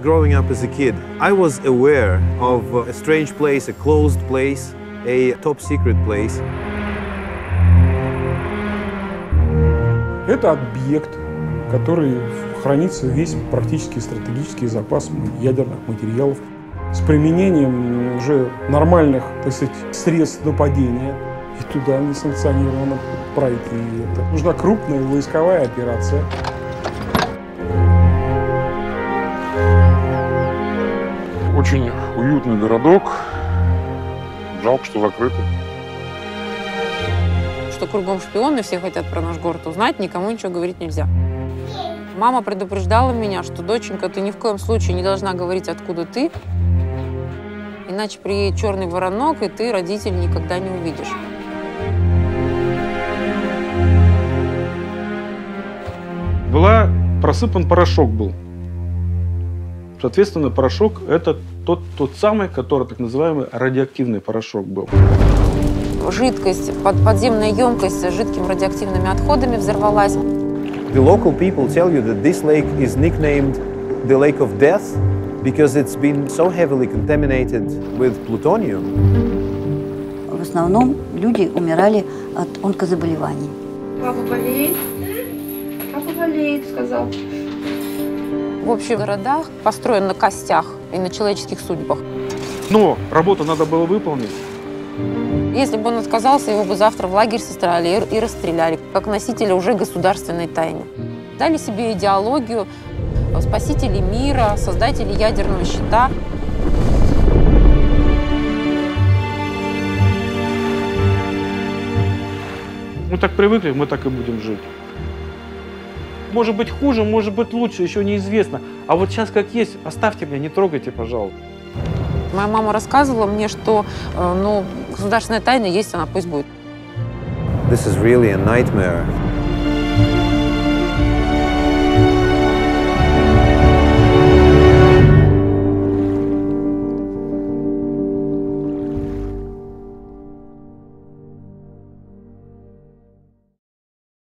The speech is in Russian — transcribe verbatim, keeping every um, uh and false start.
growing up as a kid, I was aware of a strange place, a closed place, a top secret place. Это объект, который хранится весь практически стратегический запас ядерных материалов с применением уже нормальных, так сказать, средств нападения. И туда несанкционированно пройти. Это нужна крупная войсковая операция. Очень уютный городок. Жалко, что закрытый. Что кругом шпионы, все хотят про наш город узнать, никому ничего говорить нельзя. Мама предупреждала меня, что, доченька, ты ни в коем случае не должна говорить, откуда ты, иначе приедет черный воронок, и ты родителей никогда не увидишь. Была просыпан порошок был. Соответственно, порошок – это тот, тот самый, который так называемый радиоактивный порошок был. Жидкость, под, подземная емкость с жидкими радиоактивными отходами взорвалась. The local people tell you that this lake is nicknamed the Lake of Death because it's been so heavily contaminated with plutonium. В основном люди умирали от онкозаболеваний. Папа болеет? Папа болеет, сказал. В общих городах построен на костях и на человеческих судьбах. Но работу надо было выполнить. Если бы он отказался, его бы завтра в лагерь составили и расстреляли, как носителя уже государственной тайны. Дали себе идеологию спасителей мира, создателей ядерного щита. Мы так привыкли, мы так и будем жить. Может быть хуже, может быть лучше, еще неизвестно. А вот сейчас как есть, оставьте меня, не трогайте, пожалуйста. Моя мама рассказывала мне, что ну, государственная тайна есть, она пусть будет. This is really a nightmare.